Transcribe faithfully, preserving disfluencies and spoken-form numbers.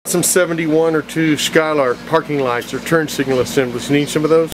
Some seventy-one or two Skylark parking lights or turn signal assemblies. Need some of those?